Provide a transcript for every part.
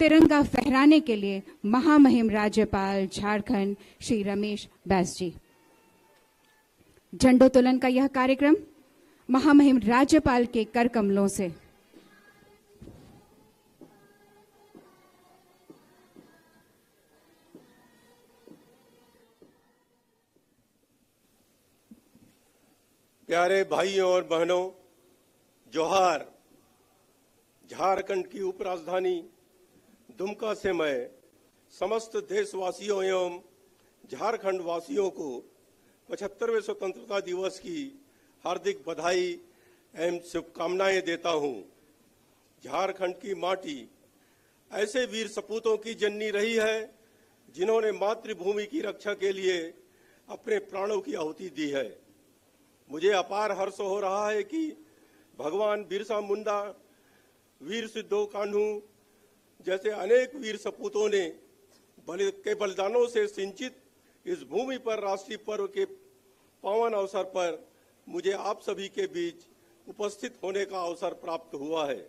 तिरंगा फहराने के लिए महामहिम राज्यपाल झारखंड श्री रमेश बैस जी। झंडोत्तोलन का यह कार्यक्रम महामहिम राज्यपाल के कर कमलों से प्यारे भाइयों और बहनों, जोहार। झारखंड की उपराजधानी दुमका से मैं समस्त देशवासियों एवं झारखंड वासियों को 75वें स्वतंत्रता दिवस की हार्दिक बधाई एवं शुभकामनाएं देता हूं। झारखंड की माटी ऐसे वीर सपूतों की जननी रही है जिन्होंने मातृभूमि की रक्षा के लिए अपने प्राणों की आहुति दी है। मुझे अपार हर्ष हो रहा है कि भगवान बिरसा मुंडा, वीर सिद्धो कान्हू जैसे अनेक वीर सपूतों ने बलिदानों से सिंचित इस भूमि पर राष्ट्रीय पर्व के पावन अवसर पर मुझे आप सभी के बीच उपस्थित होने का अवसर प्राप्त हुआ है।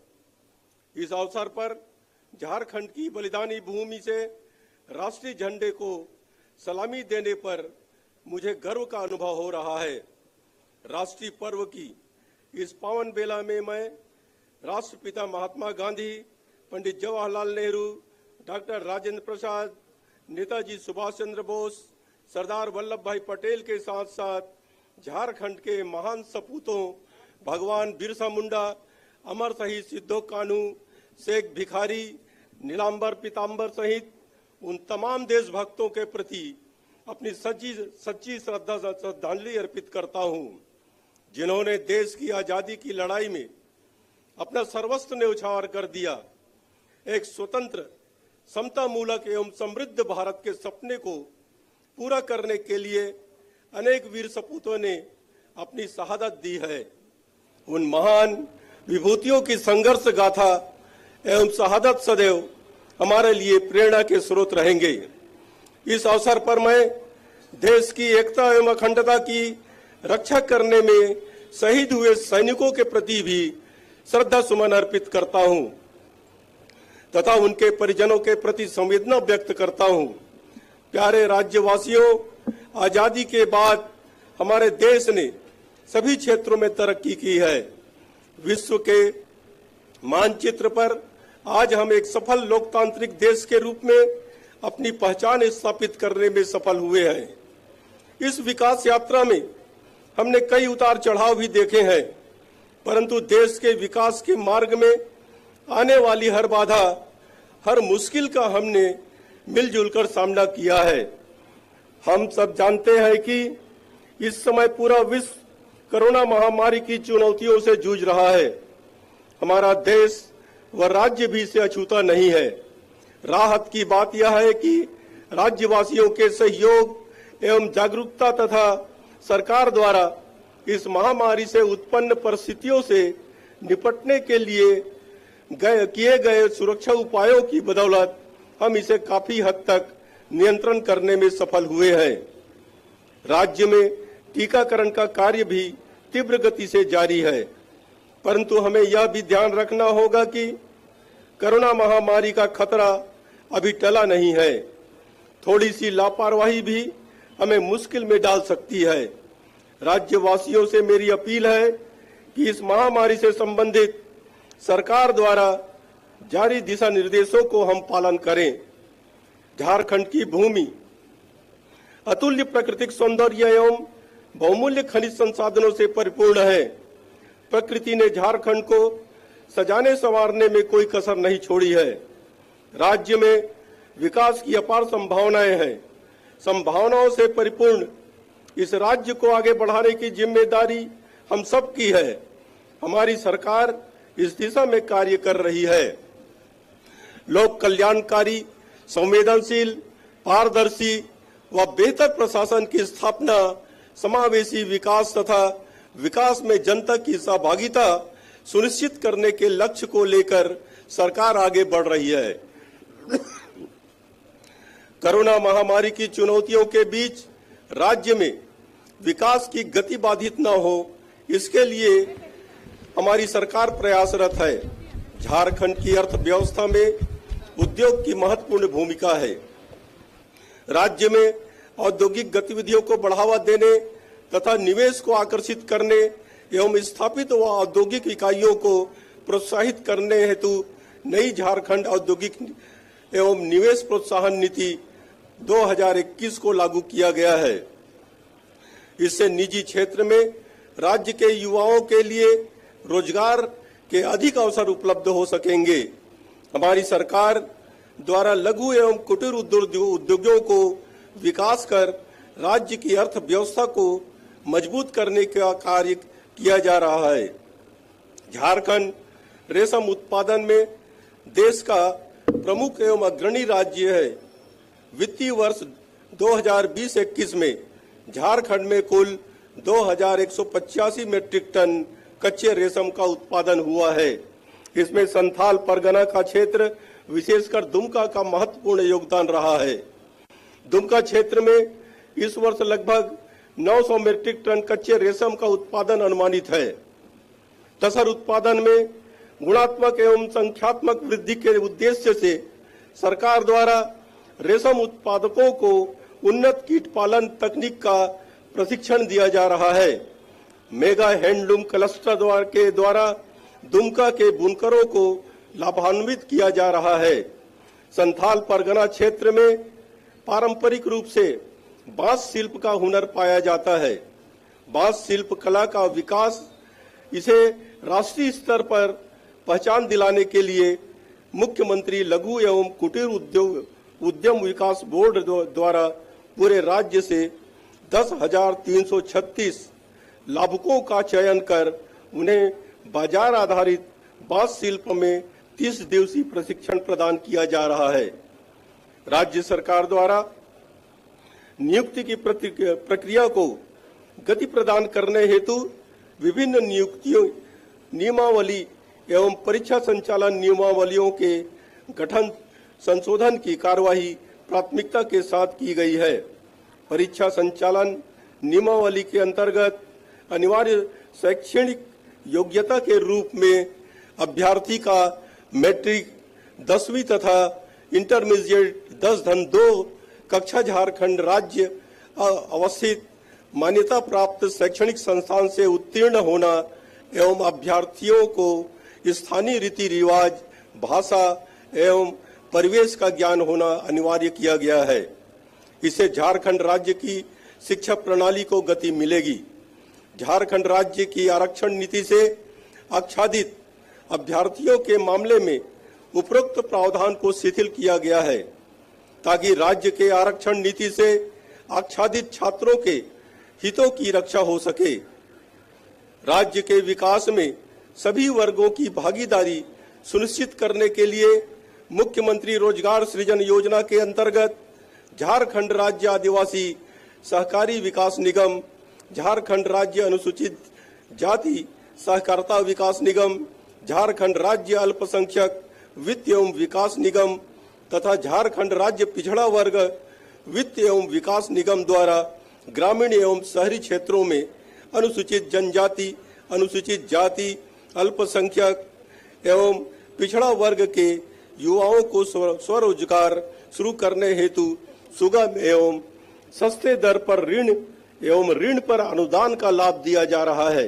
इस अवसर पर झारखंड की बलिदानी भूमि से राष्ट्रीय झंडे को सलामी देने पर मुझे गर्व का अनुभव हो रहा है। राष्ट्रीय पर्व की इस पावन बेला में मैं राष्ट्रपिता महात्मा गांधी, पंडित जवाहरलाल नेहरू, डॉक्टर राजेंद्र प्रसाद, नेताजी सुभाष चंद्र बोस, सरदार वल्लभ भाई पटेल के साथ साथ झारखंड के महान सपूतों भगवान बिरसा मुंडा, अमर शहीद सिद्धो कान्हू, शेख भिखारी, नीलांबर पीताम्बर सहित उन तमाम देशभक्तों के प्रति अपनी सच्ची श्रद्धांजलि अर्पित करता हूं, जिन्होंने देश की आजादी की लड़ाई में अपना सर्वस्व न्यौछावर कर दिया। एक स्वतंत्र, समतामूलक एवं समृद्ध भारत के सपने को पूरा करने के लिए अनेक वीर सपूतों ने अपनी शहादत दी है। उन महान विभूतियों की संघर्ष गाथा एवं शहादत सदैव हमारे लिए प्रेरणा के स्रोत रहेंगे। इस अवसर पर मैं देश की एकता एवं अखंडता की रक्षा करने में शहीद हुए सैनिकों के प्रति भी श्रद्धा सुमन अर्पित करता हूं तथा उनके परिजनों के प्रति संवेदना व्यक्त करता हूं। प्यारे राज्यवासियों, आजादी के बाद हमारे देश ने सभी क्षेत्रों में तरक्की की है। विश्व के मानचित्र पर आज हम एक सफल लोकतांत्रिक देश के रूप में अपनी पहचान स्थापित करने में सफल हुए हैं। इस विकास यात्रा में हमने कई उतार चढ़ाव भी देखे हैं, परंतु देश के विकास के मार्ग में आने वाली हर बाधा, हर मुश्किल का हमने मिलजुल कर सामना किया है। हम सब जानते हैं कि इस समय पूरा विश्व कोरोना महामारी की चुनौतियों से जूझ रहा है। हमारा देश व राज्य भी इसे अछूता नहीं है। राहत की बात यह है कि राज्यवासियों के सहयोग एवं जागरूकता तथा सरकार द्वारा इस महामारी से उत्पन्न परिस्थितियों से निपटने के लिए किए गए सुरक्षा उपायों की बदौलत हम इसे काफी हद तक नियंत्रण करने में सफल हुए हैं। राज्य में टीकाकरण का कार्य भी तीव्र गति से जारी है, परंतु हमें यह भी ध्यान रखना होगा कि कोरोना महामारी का खतरा अभी टला नहीं है। थोड़ी सी लापरवाही भी हमें मुश्किल में डाल सकती है। राज्यवासियों से मेरी अपील है कि इस महामारी से संबंधित सरकार द्वारा जारी दिशा निर्देशों को हम पालन करें। झारखंड की भूमि अतुल्य प्राकृतिक सौंदर्य एवं बहुमूल्य खनिज संसाधनों से परिपूर्ण है। प्रकृति ने झारखंड को सजाने संवारने में कोई कसर नहीं छोड़ी है। राज्य में विकास की अपार संभावनाएं हैं। संभावनाओं से परिपूर्ण इस राज्य को आगे बढ़ाने की जिम्मेदारी हम सब की है। हमारी सरकार इस दिशा में कार्य कर रही है। लोक कल्याणकारी, संवेदनशील, पारदर्शी व बेहतर प्रशासन की स्थापना, समावेशी विकास तथा विकास में जनता की सहभागिता सुनिश्चित करने के लक्ष्य को लेकर सरकार आगे बढ़ रही है। कोरोना महामारी की चुनौतियों के बीच राज्य में विकास की गति बाधित न हो, इसके लिए हमारी सरकार प्रयासरत है। झारखंड की अर्थव्यवस्था में उद्योग की महत्वपूर्ण भूमिका है। राज्य में औद्योगिक गतिविधियों को बढ़ावा देने तथा निवेश को आकर्षित करने एवं स्थापित व औद्योगिक इकाइयों को प्रोत्साहित करने हेतु नई झारखंड औद्योगिक एवं निवेश प्रोत्साहन नीति 2021 को लागू किया गया है। इससे निजी क्षेत्र में राज्य के युवाओं के लिए रोजगार के अधिक अवसर उपलब्ध हो सकेंगे। हमारी सरकार द्वारा लघु एवं कुटीर उद्योगों को विकास कर राज्य की अर्थव्यवस्था को मजबूत करने का कार्य किया जा रहा है। झारखंड रेशम उत्पादन में देश का प्रमुख एवं अग्रणी राज्य है। वित्तीय वर्ष 2020-21 में झारखंड में कुल 2185 मीट्रिक टन कच्चे रेशम का उत्पादन हुआ है। इसमें संथाल परगना का क्षेत्र विशेषकर दुमका का महत्वपूर्ण योगदान रहा है। दुमका क्षेत्र में इस वर्ष लगभग 900 मीट्रिक टन कच्चे रेशम का उत्पादन अनुमानित है। तसर उत्पादन में गुणात्मक एवं संख्यात्मक वृद्धि के उद्देश्य से सरकार द्वारा रेशम उत्पादकों को उन्नत कीट पालन तकनीक का प्रशिक्षण दिया जा रहा है। मेगा हैंडलूम क्लस्टर द्वारा दुमका के बुनकरों को लाभान्वित किया जा रहा है। संथाल परगना क्षेत्र में पारंपरिक रूप से बांस शिल्प का हुनर पाया जाता है। बांस शिल्प कला का विकास इसे राष्ट्रीय स्तर पर पहचान दिलाने के लिए मुख्यमंत्री लघु एवं कुटीर उद्यम विकास बोर्ड द्वारा पूरे राज्य से 10,336 लाभुकों का चयन कर उन्हें बाजार आधारित बांस शिल्प में 30 दिवसीय प्रशिक्षण प्रदान किया जा रहा है। राज्य सरकार द्वारा नियुक्ति की प्रक्रिया को गति प्रदान करने हेतु विभिन्न नियुक्तियों नियमावली एवं परीक्षा संचालन नियमावलियों के गठन संशोधन की कार्यवाही प्राथमिकता के साथ की गई है। परीक्षा संचालन नियमावली के अंतर्गत अनिवार्य शैक्षणिक योग्यता के रूप में अभ्यर्थी का मैट्रिक 10वीं तथा इंटरमीडिएट 10-2 कक्षा झारखंड राज्य अवस्थित मान्यता प्राप्त शैक्षणिक संस्थान से उत्तीर्ण होना एवं अभ्यर्थियों को स्थानीय रीति रिवाज, भाषा एवं परिवेश का ज्ञान होना अनिवार्य किया गया है। इससे झारखंड राज्य की शिक्षा प्रणाली को गति मिलेगी। झारखंड राज्य की आरक्षण नीति से आच्छादित अभ्यर्थियों के मामले में उपरोक्त प्रावधान को शिथिल किया गया है ताकि राज्य के आरक्षण नीति से आच्छादित छात्रों के हितों की रक्षा हो सके। राज्य के विकास में सभी वर्गों की भागीदारी सुनिश्चित करने के लिए मुख्यमंत्री रोजगार सृजन योजना के अंतर्गत झारखंड राज्य आदिवासी सहकारी विकास निगम, झारखंड राज्य अनुसूचित जाति सहकारिता विकास निगम, झारखंड राज्य अल्पसंख्यक वित्त एवं विकास निगम तथा झारखंड राज्य पिछड़ा वर्ग वित्त एवं विकास निगम द्वारा ग्रामीण एवं शहरी क्षेत्रों में अनुसूचित जनजाति, अनुसूचित जाति, अल्पसंख्यक एवं पिछड़ा वर्ग के युवाओं को स्वरोजगार शुरू करने हेतु सुगम एवं सस्ते दर पर ऋण एवं ऋण पर अनुदान का लाभ दिया जा रहा है।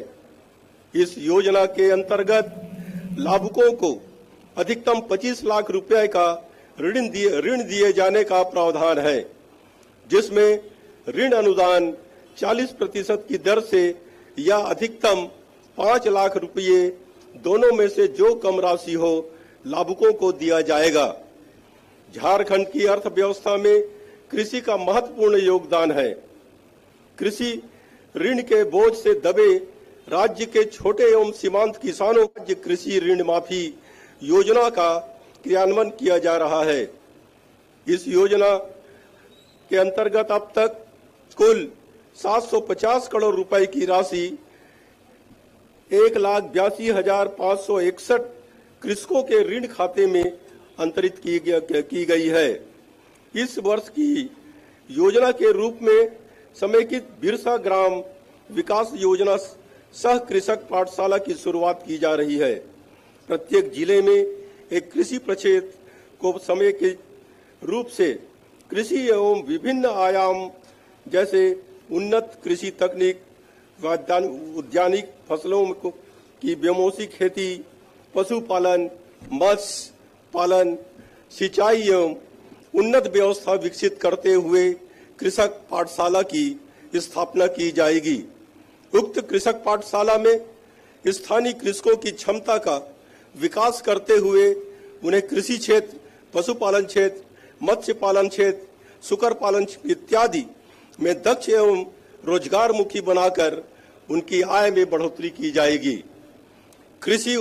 इस योजना के अंतर्गत लाभुकों को अधिकतम 25 लाख रुपए का ऋण दिए जाने का प्रावधान है, जिसमें ऋण अनुदान 40% की दर से या अधिकतम 5 लाख रुपये दोनों में से जो कम राशि हो लाभुकों को दिया जाएगा। झारखंड की अर्थव्यवस्था में कृषि का महत्वपूर्ण योगदान है। कृषि ऋण के बोझ से दबे राज्य के छोटे एवं सीमांत किसानों को कृषि ऋण माफी योजना का क्रियान्वयन किया जा रहा है। इस योजना के अंतर्गत अब तक कुल 750 करोड़ रुपए की राशि 1,82,561 कृषकों के ऋण खाते में अंतरित की गई है। इस वर्ष की योजना के रूप में समेकित बिरसा ग्राम विकास योजना सह कृषक पाठशाला की शुरुआत की जा रही है। प्रत्येक जिले में एक कृषि प्रक्षेत्र को समय के रूप से कृषि एवं विभिन्न आयाम जैसे उन्नत कृषि तकनीक, उद्यानिक फसलों की बेमौसमी खेती, पशुपालन, मत्स्य पालन, सिंचाई एवं उन्नत व्यवस्था विकसित करते हुए कृषक पाठशाला की स्थापना की जाएगी। उक्त कृषक पाठशाला में स्थानीय कृषकों की क्षमता का विकास करते हुए उन्हें कृषि क्षेत्र, पशुपालन क्षेत्र, मत्स्य पालन क्षेत्र, सुकर पालन इत्यादि में दक्ष एवं रोजगारमुखी बनाकर उनकी आय में बढ़ोतरी की जाएगी। कृषि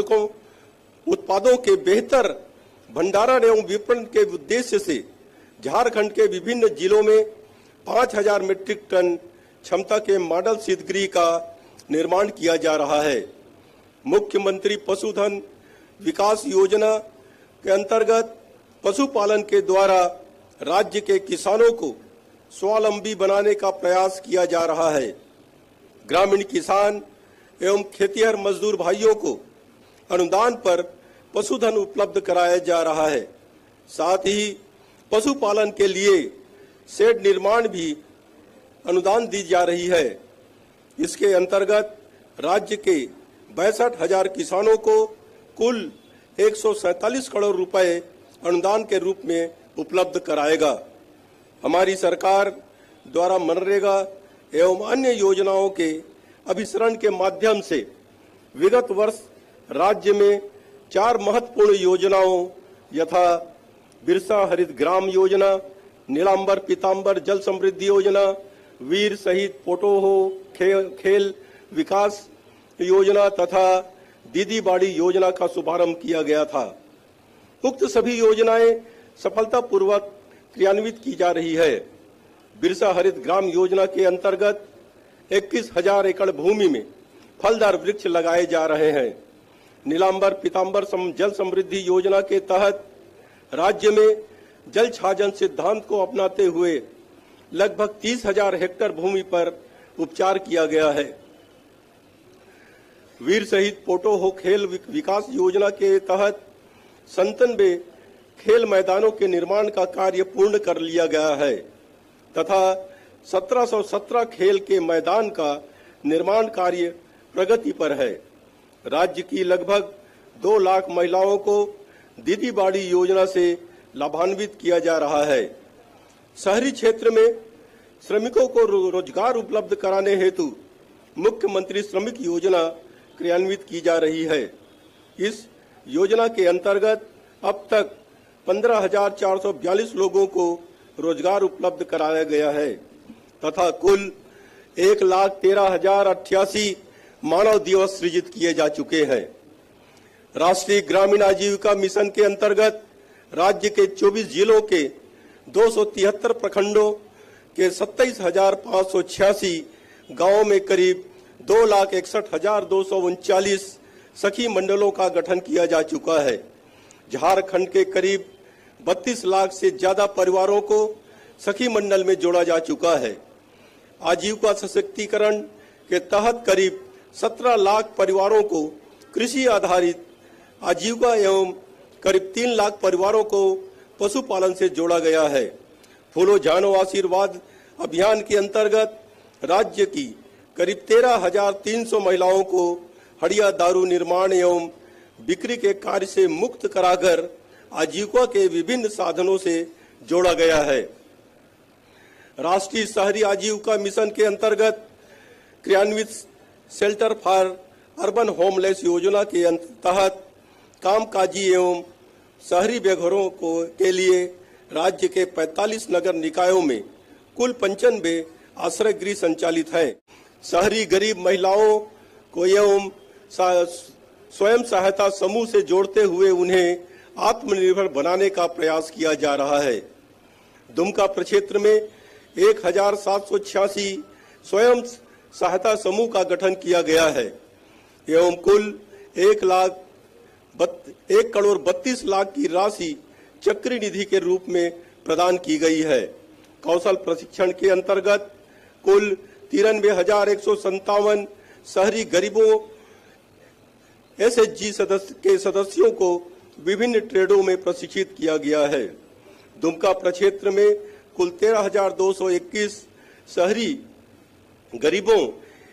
उत्पादों के बेहतर भंडारण एवं विपणन के उद्देश्य से झारखंड के विभिन्न जिलों में 5000 मीट्रिक टन क्षमता के मॉडल शीतगृह का निर्माण किया जा रहा है। मुख्यमंत्री पशुधन विकास योजना के अंतर्गत पशुपालन के द्वारा राज्य के किसानों को स्वावलंबी बनाने का प्रयास किया जा रहा है। ग्रामीण किसान एवं खेतिहर मजदूर भाइयों को अनुदान पर पशुधन उपलब्ध कराया जा रहा है। साथ ही पशुपालन के लिए शेड निर्माण भी अनुदान दी जा रही है। इसके अंतर्गत राज्य के 62,000 किसानों को कुल 147 करोड़ रुपए अनुदान के रूप में उपलब्ध कराएगा। हमारी सरकार द्वारा मनरेगा एवं अन्य योजनाओं के अभिसरण के माध्यम से विगत वर्ष राज्य में 4 महत्वपूर्ण योजनाओं यथा बिरसा हरित ग्राम योजना, नीलांबर पीतांबर जल समृद्धि योजना, वीर शहीद पोटोहो खेल विकास योजना तथा दीदी बाड़ी योजना का शुभारंभ किया गया था। उक्त सभी योजनाएं सफलतापूर्वक क्रियान्वित की जा रही है। बिरसा हरित ग्राम योजना के अंतर्गत 21,000 एकड़ भूमि में फलदार वृक्ष लगाए जा रहे हैं। नीलांबर पीतांबर जल समृद्धि योजना के तहत राज्य में जल छाजन सिद्धांत को अपनाते हुए लगभग 30,000 हेक्टेयर भूमि पर उपचार किया गया है। वीर शहीद पोटोहो खेल विकास योजना के तहत 97 खेल मैदानों के निर्माण का कार्य पूर्ण कर लिया गया है तथा 1717 खेल के मैदान का निर्माण कार्य प्रगति पर है। राज्य की लगभग 2 लाख महिलाओं को दीदी बाड़ी योजना से लाभान्वित किया जा रहा है। शहरी क्षेत्र में श्रमिकों को रोजगार उपलब्ध कराने हेतु मुख्यमंत्री श्रमिक योजना क्रियान्वित की जा रही है। इस योजना के अंतर्गत अब तक 15,442 लोगों को रोजगार उपलब्ध कराया गया है तथा कुल 1,13,088 मानव दिवस सृजित किए जा चुके हैं। राष्ट्रीय ग्रामीण आजीविका मिशन के अंतर्गत राज्य के 24 जिलों के 273 प्रखंडों के 27,586 गांवों में करीब 2,61,239 सखी मंडलों का गठन किया जा चुका है। झारखंड के करीब 32 लाख से ज्यादा परिवारों को सखी मंडल में जोड़ा जा चुका है। आजीविका सशक्तिकरण के तहत करीब 17 लाख परिवारों को कृषि आधारित आजीविका एवं करीब 3 लाख परिवारों को पशुपालन से जोड़ा गया है। फूलो जानो आशीर्वाद अभियान के अंतर्गत राज्य की करीब 13,300 महिलाओं को हड़िया दारू निर्माण एवं बिक्री के कार्य से मुक्त कराकर आजीविका के विभिन्न साधनों से जोड़ा गया है। राष्ट्रीय शहरी आजीविका मिशन के अंतर्गत क्रियान्वित शेल्टर फॉर अर्बन होमलेस योजना के तहत कामकाजी एवं शहरी बेघरों के लिए राज्य के 45 नगर निकायों में कुल 95 आश्रय गृह संचालित है। शहरी गरीब महिलाओं को एवं स्वयं सहायता समूह से जोड़ते हुए उन्हें आत्मनिर्भर बनाने का प्रयास किया जा रहा है। दुमका प्रक्षेत्र में 1,786 स्वयं सहायता समूह का गठन किया गया है एवं कुल 1,32,00,000 की राशि चक्री निधि के रूप में प्रदान की गई है। कौशल प्रशिक्षण के अंतर्गत कुल 93,157 शहरी गरीबों SHG सदस्यों को विभिन्न ट्रेडों में प्रशिक्षित किया गया है। दुमका प्रक्षेत्र में कुल 13,221 शहरी गरीबों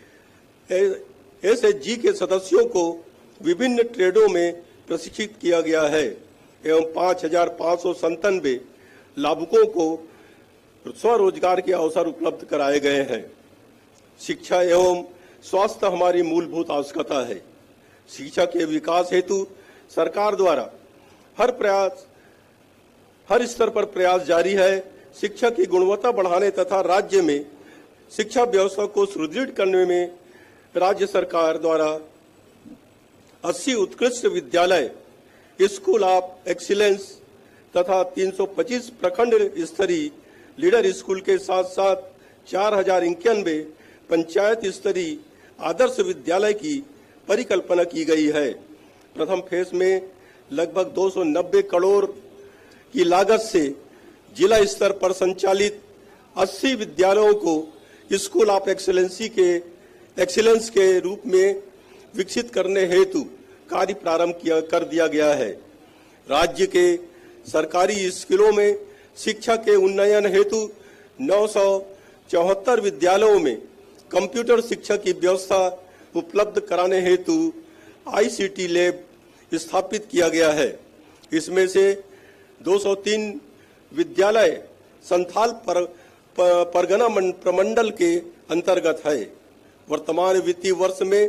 एसएचजी के सदस्यों को विभिन्न ट्रेडों में प्रशिक्षित किया गया है एवं 5,597 लाभुकों को स्वरोजगार के अवसर उपलब्ध कराए गए हैं। शिक्षा एवं स्वास्थ्य हमारी मूलभूत आवश्यकता है। शिक्षा के विकास हेतु सरकार द्वारा हर स्तर पर प्रयास जारी है। शिक्षा की गुणवत्ता बढ़ाने तथा राज्य में शिक्षा व्यवस्था को सुदृढ़ करने में राज्य सरकार द्वारा 80 उत्कृष्ट विद्यालय, स्कूल ऑफ एक्सीलेंस तथा 325 प्रखंड स्तरीय लीडर स्कूल के साथ साथ 4,091 पंचायत स्तरीय आदर्श विद्यालय की परिकल्पना की गई है। प्रथम फेज में लगभग 290 करोड़ की लागत से जिला स्तर पर संचालित 80 विद्यालयों को स्कूल ऑफ एक्सीलेंस के रूप में विकसित करने हेतु कार्य प्रारंभ कर दिया गया है। राज्य के सरकारी स्कूलों में शिक्षा के उन्नयन हेतु 974 विद्यालयों में कंप्यूटर शिक्षा की व्यवस्था उपलब्ध कराने हेतु आईसीटी लैब स्थापित किया गया है। इसमें से 203 विद्यालय संथाल परगना प्रमंडल के अंतर्गत है। वर्तमान वित्तीय वर्ष में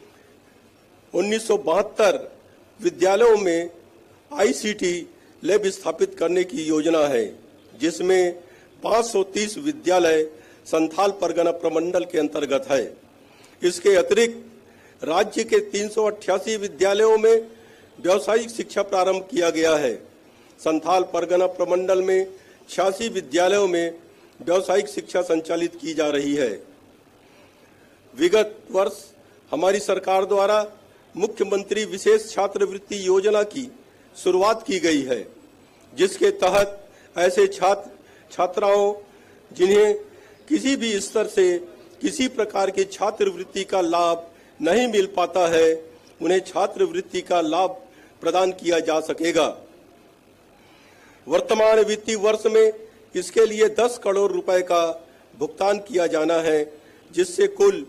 1972 विद्यालयों में आईसीटी लैब स्थापित करने की योजना है, जिसमें 530 विद्यालय संथाल परगना प्रमंडल के अंतर्गत है। इसके अतिरिक्त राज्य के 388 विद्यालयों में व्यावसायिक शिक्षा प्रारंभ किया गया है। संथाल परगना प्रमंडल में 86 विद्यालयों में व्यावसायिक शिक्षा संचालित की जा रही है। विगत वर्ष हमारी सरकार द्वारा मुख्यमंत्री विशेष छात्रवृत्ति योजना की शुरुआत की गई है, जिसके तहत ऐसे छात्राओं जिन्हें किसी भी स्तर से किसी प्रकार की छात्रवृत्ति का लाभ नहीं मिल पाता है, उन्हें छात्रवृत्ति का लाभ प्रदान किया जा सकेगा। वर्तमान वित्तीय वर्ष में इसके लिए 10 करोड़ रुपए का भुगतान किया जाना है, जिससे कुल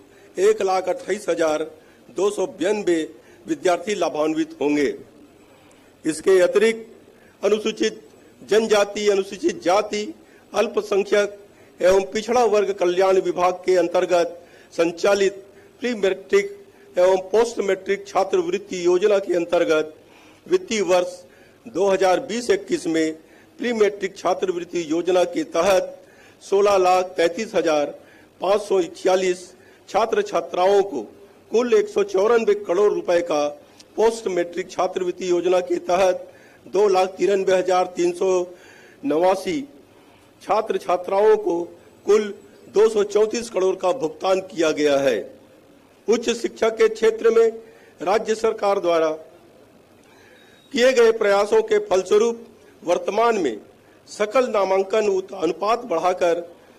1,28,292 विद्यार्थी लाभान्वित होंगे। इसके अतिरिक्त अनुसूचित जनजाति, अनुसूचित जाति, अल्पसंख्यक एवं पिछड़ा वर्ग कल्याण विभाग के अंतर्गत संचालित प्री मैट्रिक एवं पोस्ट मैट्रिक छात्रवृत्ति योजना के अंतर्गत वित्तीय वर्ष 2020-21 में प्री मैट्रिक छात्रवृत्ति योजना के तहत 16,33,546 छात्र छात्राओं को कुल 194 करोड़ रुपए का, पोस्ट मैट्रिक छात्रवृत्ति योजना के तहत 2,93,389 छात्र छात्राओं को कुल 234 करोड़ का भुगतान किया गया है। उच्च शिक्षा के क्षेत्र में राज्य सरकार द्वारा किए गए प्रयासों के फलस्वरूप वर्तमान में सकल नामांकन अनुपात बढ़ाकर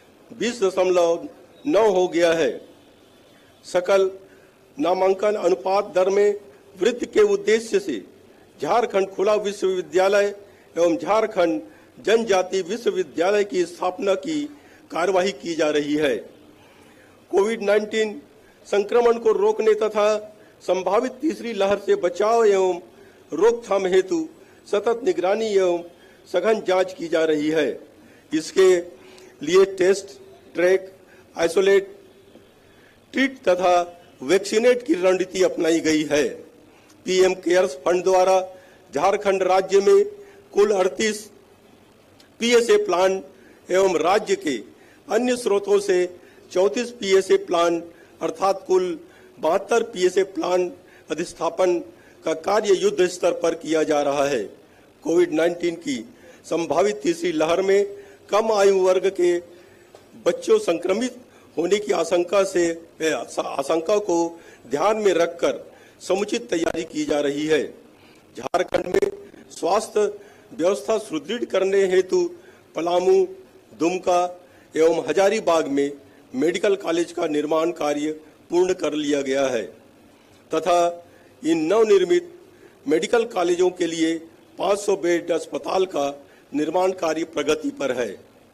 20.9 हो गया है। सकल नामांकन अनुपात दर में वृद्धि के उद्देश्य से झारखंड खुला विश्वविद्यालय एवं झारखंड जनजाति विश्वविद्यालय की स्थापना की कार्यवाही की जा रही है। कोविड-19 संक्रमण को रोकने तथा संभावित तीसरी लहर से बचाव एवं रोकथाम हेतु सतत निगरानी एवं सघन जांच की जा रही है। इसके लिए टेस्ट, ट्रैक, आइसोलेट, ट्रीट तथा वैक्सीनेट की रणनीति अपनाई गई है। पीएम केयर्स फंड द्वारा झारखंड राज्य में कुल 38 पीएसए प्लान एवं राज्य के अन्य स्रोतों से 34 पीएसए प्लान अर्थात कुल 72 पीएसए प्लान अधिस्थापन का कार्य युद्ध स्तर पर किया जा रहा है। कोविड-19 की संभावित तीसरी लहर में कम आयु वर्ग के बच्चों संक्रमित होने की आशंका को ध्यान में रखकर समुचित तैयारी की जा रही है। झारखंड में स्वास्थ्य व्यवस्था सुदृढ़ करने हेतु पलामू, दुमका एवं हजारीबाग में मेडिकल कॉलेज का निर्माण कार्य पूर्ण कर लिया गया है तथा इन नवनिर्मित मेडिकल कॉलेजों के लिए 500 बेड अस्पताल का निर्माण कार्य प्रगति पर है।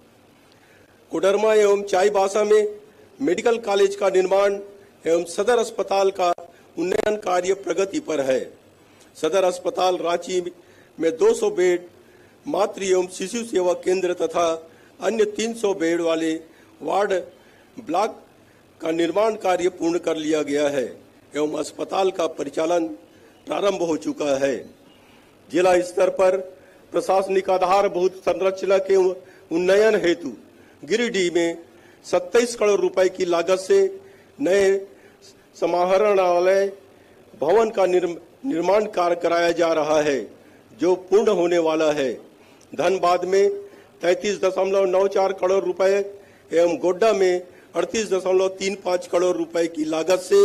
कोडरमा एवं चाईबासा में मेडिकल कॉलेज का निर्माण एवं सदर अस्पताल का उन्नयन कार्य प्रगति पर है। सदर अस्पताल रांची में 200 बेड मातृ एवं शिशु सेवा केंद्र तथा अन्य 300 बेड वाले वार्ड ब्लॉक का निर्माण कार्य पूर्ण कर लिया गया है एवं अस्पताल का परिचालन प्रारंभ हो चुका है। जिला स्तर पर प्रशासनिक आधारभूत संरचना के उन्नयन हेतु गिरिडीह में 27 करोड़ रुपए की लागत से नए समाहरणालय भवन का निर्माण कार्य कराया जा रहा है, जो पूर्ण होने वाला है। धनबाद में 33.94 करोड़ रुपए एवं गोड्डा में 38.35 करोड़ रुपए की लागत से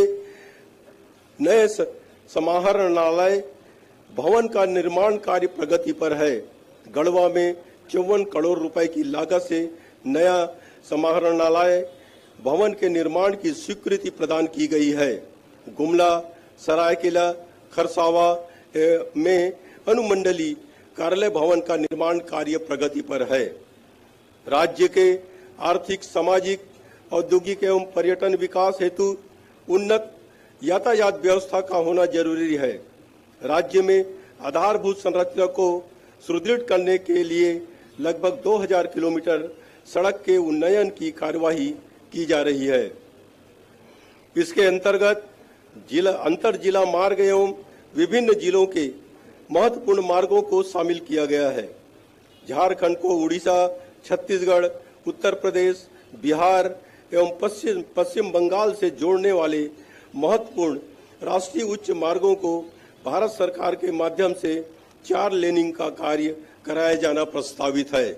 नए समाहरणालय भवन का निर्माण कार्य प्रगति पर है। गढ़वा में 54 करोड़ रुपए की लागत से नया समाहरणालय भवन के निर्माण की स्वीकृति प्रदान की गई है। गुमला, सरायकेला, खरसावा में अनुमंडलीय कार्यालय भवन का निर्माण कार्य प्रगति पर है। राज्य के आर्थिक, सामाजिक, औद्योगिक एवं पर्यटन विकास हेतु उन्नत यातायात व्यवस्था का होना जरूरी है। राज्य में आधारभूत संरचना को सुदृढ़ करने के लिए लगभग 2000 किलोमीटर सड़क के उन्नयन की कार्यवाही की जा रही है। इसके अंतर्गत अंतर जिला मार्ग एवं विभिन्न जिलों के महत्वपूर्ण मार्गों को शामिल किया गया है। झारखंड को उड़ीसा, छत्तीसगढ़, उत्तर प्रदेश, बिहार एवं पश्चिम बंगाल से जोड़ने वाले महत्वपूर्ण राष्ट्रीय उच्च मार्गों को भारत सरकार के माध्यम से 4 लेनिंग का कार्य कराया जाना प्रस्तावित है।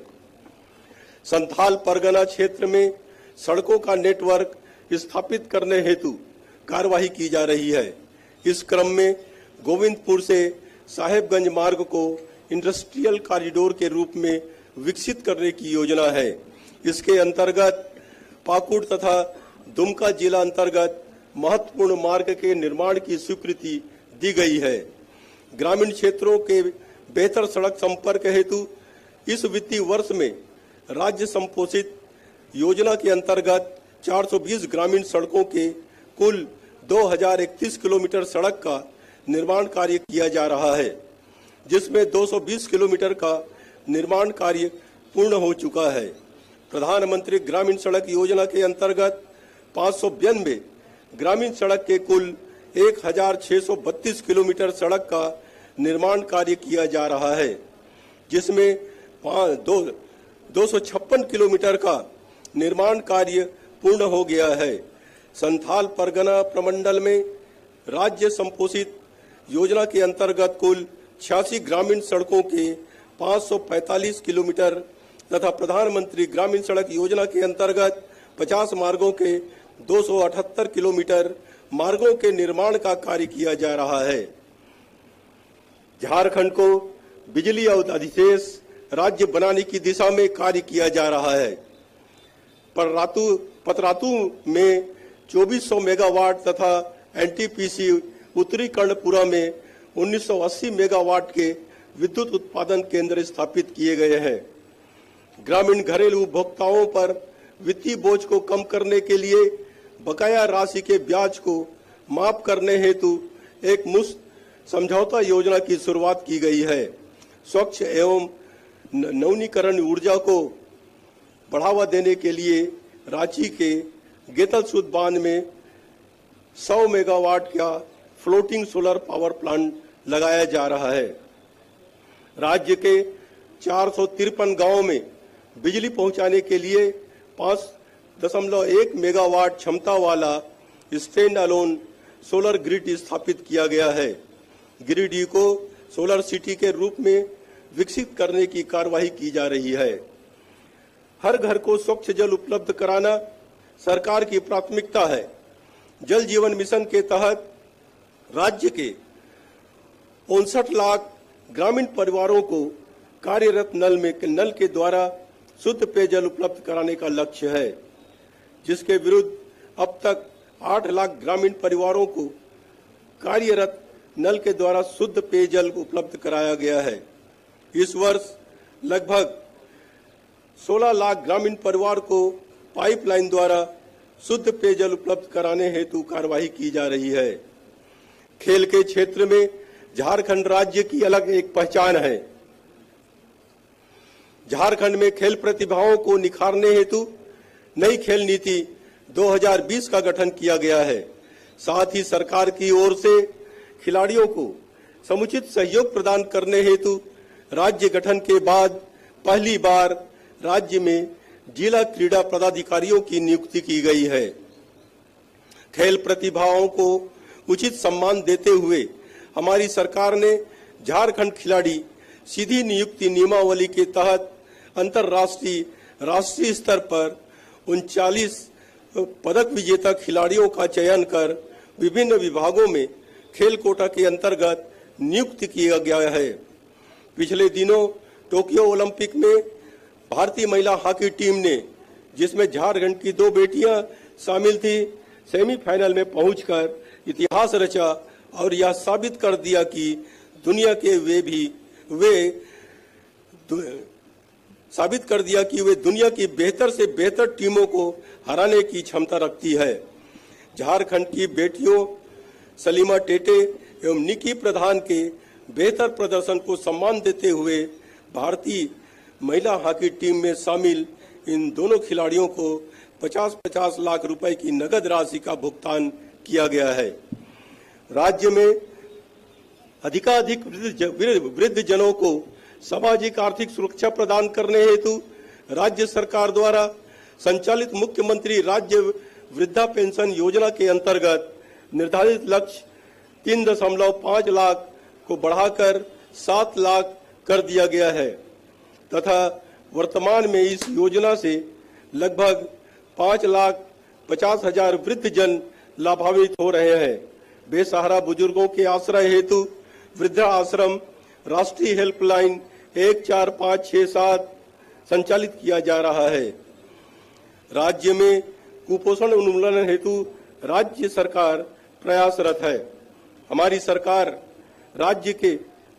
संथाल परगना क्षेत्र में सड़कों का नेटवर्क स्थापित करने हेतु कार्यवाही की जा रही है। इस क्रम में गोविंदपुर से साहेबगंज मार्ग को इंडस्ट्रियल कॉरिडोर के रूप में विकसित करने की योजना है। इसके अंतर्गत पाकुड़ तथा दुमका जिला अंतर्गत महत्वपूर्ण मार्ग के निर्माण की स्वीकृति दी गई है। ग्रामीण क्षेत्रों के बेहतर सड़क संपर्क हेतु इस वित्तीय वर्ष में राज्य संपोषित योजना के अंतर्गत 420 ग्रामीण सड़कों के कुल 2031 किलोमीटर सड़क का निर्माण कार्य किया जा रहा है, जिसमें 220 किलोमीटर का निर्माण कार्य पूर्ण हो चुका है। प्रधानमंत्री ग्रामीण सड़क योजना के अंतर्गत 592 ग्रामीण सड़क के कुल 1632 किलोमीटर सड़क का निर्माण कार्य किया जा रहा है, जिसमें 256 किलोमीटर का निर्माण कार्य पूर्ण हो गया है। संथाल परगना प्रमंडल में राज्य संपोषित योजना के अंतर्गत कुल 86 ग्रामीण सड़कों के 545 किलोमीटर तथा प्रधानमंत्री ग्रामीण सड़क योजना के अंतर्गत 50 मार्गों के 278 किलोमीटर मार्गों के निर्माण का कार्य किया जा रहा है। झारखंड को बिजली अधिशेष राज्य बनाने की दिशा में कार्य किया जा रहा है। पतरातू में 2400 मेगावाट तथा एनटीपीसी उत्तरी कर्णपुरा में 1980 मेगावाट के विद्युत उत्पादन केंद्र स्थापित किए गए हैं। ग्रामीण घरेलू उपभोक्ताओं पर वित्तीय बोझ को कम करने के लिए बकाया राशि के ब्याज को माफ करने हेतु एक मुफ्त समझौता योजना की शुरुआत की गई है। स्वच्छ एवं नवीनीकरण ऊर्जा को बढ़ावा देने के लिए रांची के गेतल सुध बांध में 100 मेगावाट का फ्लोटिंग सोलर पावर प्लांट लगाया जा रहा है। राज्य के 453 गांवों में बिजली पहुंचाने के लिए 5.1 मेगावाट क्षमता वाला स्टैंड अलोन सोलर ग्रिड स्थापित किया गया है। गिरिडीह को सोलर सिटी के रूप में विकसित करने की कार्यवाही की जा रही है। हर घर को स्वच्छ जल उपलब्ध कराना सरकार की प्राथमिकता है। जल जीवन मिशन के तहत राज्य के 59 लाख ग्रामीण परिवारों को कार्यरत नल के द्वारा शुद्ध पेयजल उपलब्ध कराने का लक्ष्य है, जिसके विरुद्ध अब तक 8 लाख ग्रामीण परिवारों को कार्यरत नल के द्वारा शुद्ध पेयजल उपलब्ध कराया गया है। इस वर्ष लगभग 16 लाख ग्रामीण परिवार को पाइपलाइन द्वारा शुद्ध पेयजल उपलब्ध कराने हेतु कार्यवाही की जा रही है। खेल के क्षेत्र में झारखंड राज्य की अलग एक पहचान है। झारखंड में खेल प्रतिभाओं को निखारने हेतु नई खेल नीति 2020 का गठन किया गया है। साथ ही सरकार की ओर से खिलाड़ियों को समुचित सहयोग प्रदान करने हेतु राज्य गठन के बाद पहली बार राज्य में जिला क्रीड़ा पदाधिकारियों की नियुक्ति की गई है। खेल प्रतिभाओं को उचित सम्मान देते हुए हमारी सरकार ने झारखंड खिलाड़ी सीधी नियुक्ति नियमावली के तहत अंतर्राष्ट्रीय राष्ट्रीय स्तर पर 39 पदक विजेता खिलाड़ियों का चयन कर विभिन्न विभागों में खेल कोटा के अंतर्गत नियुक्त किया गया है। पिछले दिनों टोक्यो ओलंपिक में भारतीय महिला हॉकी टीम ने, जिसमें झारखंड की 2 बेटियां शामिल थी, सेमीफाइनल में पहुंचकर इतिहास रचा और यह साबित कर दिया कि वे दुनिया की बेहतर से बेहतर टीमों को हराने की क्षमता रखती है। झारखंड की बेटियों सलीमा टेटे एवं निकी प्रधान के बेहतर प्रदर्शन को सम्मान देते हुए भारतीय महिला हॉकी टीम में शामिल इन दोनों खिलाड़ियों को 50-50 लाख रुपए की नगद राशि का भुगतान किया गया है। राज्य में अधिकाधिक वृद्ध जनों को सामाजिक आर्थिक सुरक्षा प्रदान करने हेतु राज्य सरकार द्वारा संचालित मुख्यमंत्री राज्य वृद्धा पेंशन योजना के अंतर्गत निर्धारित लक्ष्य 3.5 लाख को बढ़ाकर 7 लाख कर दिया गया है तथा वर्तमान में इस योजना से लगभग 5,50,000 वृद्ध जन लाभान्वित हो रहे हैं। बेसहारा बुजुर्गों के आश्रय हेतु वृद्धा आश्रम राष्ट्रीय हेल्पलाइन 14567 संचालित किया जा रहा है। राज्य में कुपोषण उन्मूलन हेतु राज्य सरकार प्रयासरत है। हमारी सरकार राज्य के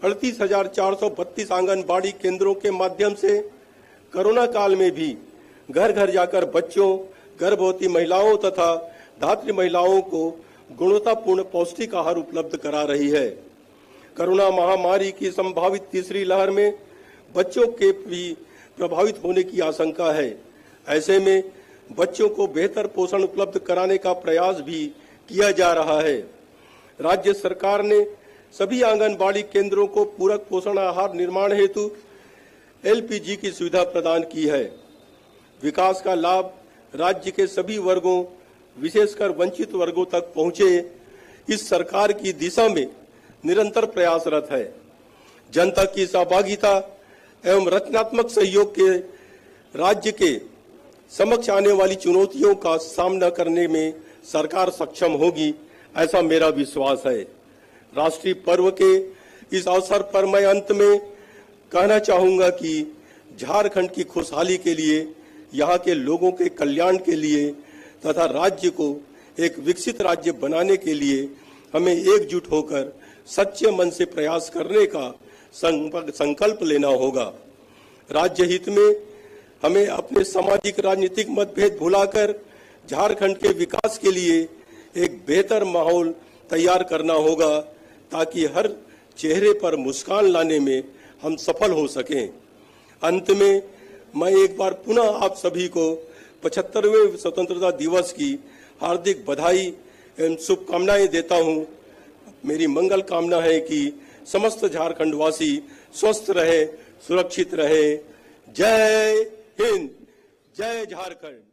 38,432 आंगनबाड़ी केंद्रों के माध्यम से कोरोना काल में भी घर घर जाकर बच्चों, गर्भवती महिलाओं तथा धात्री महिलाओं को गुणवत्तापूर्ण पौष्टिक आहार उपलब्ध करा रही है। कोरोना महामारी की संभावित तीसरी लहर में बच्चों के भी प्रभावित होने की आशंका है। ऐसे में बच्चों को बेहतर पोषण उपलब्ध कराने का प्रयास भी किया जा रहा है। राज्य सरकार ने सभी आंगनबाड़ी केंद्रों को पूरक पोषण आहार निर्माण हेतु LPG की सुविधा प्रदान की है। विकास का लाभ राज्य के सभी वर्गों, विशेषकर वंचित वर्गों तक पहुंचे, इस सरकार की दिशा में निरंतर प्रयासरत है। जनता की सहभागिता एवं रचनात्मक सहयोग के राज्य के समक्ष आने वाली चुनौतियों का सामना करने में सरकार सक्षम होगी, ऐसा मेरा विश्वास है। राष्ट्रीय पर्व के इस अवसर पर मैं अंत में कहना चाहूंगा कि झारखंड की खुशहाली के लिए, यहाँ के लोगों के कल्याण के लिए तथा राज्य को एक विकसित राज्य बनाने के लिए हमें एकजुट होकर सच्चे मन से प्रयास करने का संकल्प लेना होगा। राज्य हित में हमें अपने सामाजिक राजनीतिक मतभेद भुलाकर झारखंड के विकास के लिए एक बेहतर माहौल तैयार करना होगा ताकि हर चेहरे पर मुस्कान लाने में हम सफल हो सकें। अंत में मैं एक बार पुनः आप सभी को 75वें स्वतंत्रता दिवस की हार्दिक बधाई एवं शुभकामनाएं देता हूं। मेरी मंगल कामना है कि समस्त झारखंडवासी स्वस्थ रहे, सुरक्षित रहे। जय हिंद, जय झारखंड।